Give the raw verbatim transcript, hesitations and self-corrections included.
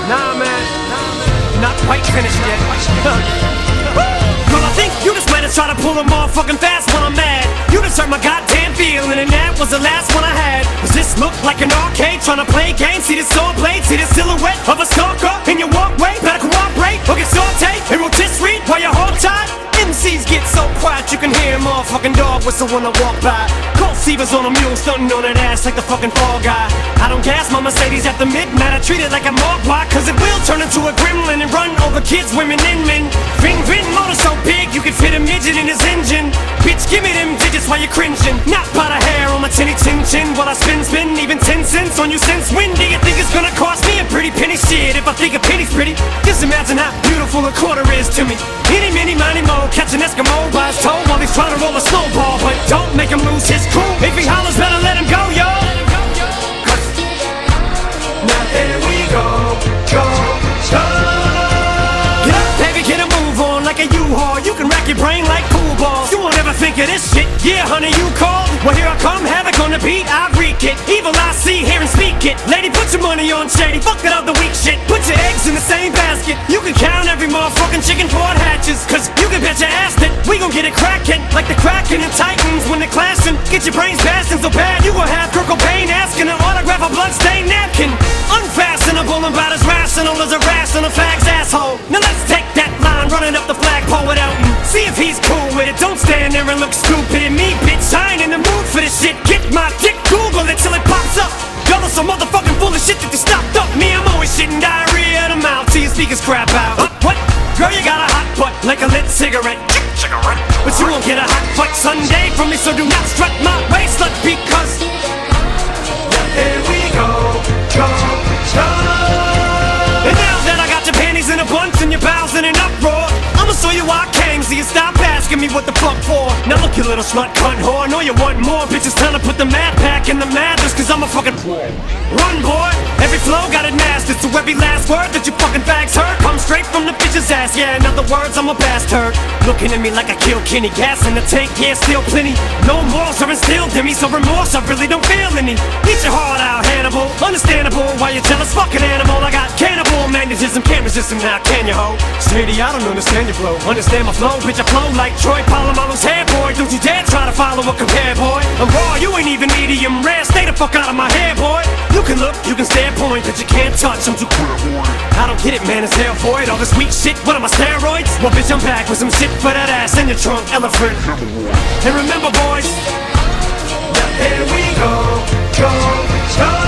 Nah, man. Not quite finished yet. Well, I think you just might have tried to pull a motherfucking fast when I'm mad. You just hurt my goddamn feeling, and that was the last one I had. Does this look like an arcade trying to play games? See this sword blade, see the silhouette of a stalker in your walkway? Better cooperate or get sauteed and rotisserie while you're hog-tied. M Cs get so quiet you can hear a motherfucking dog whistle when I walk by. Cold Seavers on a mule, stunting on that ass like the fucking fall guy. I don't gas my Mercedes at the midnight, I treat it like a mogwai, cause it will turn into a gremlin and run over kids, women, and men. Ring, ring, motor so big you can fit a midget in his engine. Bitch, give me them digits while you're cringing. Not by the hair on my tinny chin chin while I spin, spin, even ten cents on you since when do you think it's gonna cost me a pretty penny? Shit, if I think a penny's pretty, just imagine how beautiful a quarter is to me. Any, many, miny, mo, catch an Eskimo by his toe while he's trying to roll a snowball, but don't make him lose his cool. If he hollers, better let him go, yo. Cause now there we go, go, go. Get up, baby, get a move on like a U-Haul. You can rack your brain like pool balls. You won't ever think of this shit. Yeah, honey, you called. Well, here I come, havoc on the beat. I wreak it. Evil I see, hear and speak it. Lady, put your money on shady. Fuck that other weak shit. Put your eggs in the same basket. You can count every motherfucking chicken before it hatches. Cause you can bet your ass that we gon' get it crackin'. Like the Kraken and Titans when they're clashing. Get your brains blasting so bad you gon' have Kurt Cobain asking an autograph a bloodstained napkin. Unfastenable and about as rational as a rational fag's asshole. Now let's take that line running up the flagpole without him. See if he's cool with it. Don't stand there and look stupid at me, bitch. I ain't in the mood for this shit. Get my dick, Google it till it pops up. Y'all are so motherfucking full of shit that you stopped up. Me, I'm always shitting diarrhea in the mouth till your speakers crap out. Huh? What? Girl, you got a hot butt like a lit cigarette. Cigarette. But you won't get a hot butt Sunday from me, so do not strut my waist, slut, because here we go, go, go. And now that I got your panties in a bunch and your bowels in an uproar, I'ma show you why I came, so you stop asking me what the fuck for. Now look, you little slut cunt whore, I know you want more. Bitch, it's time to put the mad pack in the mattress, cause I'm a fucking run, boy. Every flow got it mastered, so every last word that you fucking fags heard comes straight from the bitch's ass. Yeah, in other words, I'm a bastard. Looking at me like I killed Kenny. Gas in the tank, yeah, still plenty. No morals are instilled in me, so remorse I really don't feel any. Eat your heart out, Hannibal. Understandable why you're jealous, fucking animal. I got cannibal magnetism, can't resist him now, can you, ho? Shady, I don't understand your flow. Understand my flow, bitch, I flow like Troy Polamalu's hair, boy. Don't you dare try to follow or compare, boy. I'm raw, you ain't even medium rare. Stay the fuck out of my hair, boy. You can look, you can stare, point, but you can't touch. I'm too cool, boy. I don't get it, man, it's hell for it. All this weak shit, what am I, steroids? Well, bitch, I'm back with some shit for that ass in your trunk, elephant. And remember, boys, here we go, go, go.